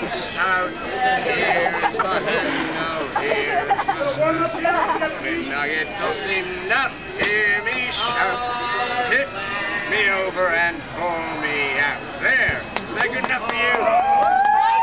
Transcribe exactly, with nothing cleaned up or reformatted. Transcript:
stout. Here is my hand, now here is my snout. When I get tossed in up, hear me shout. Tip me over and pour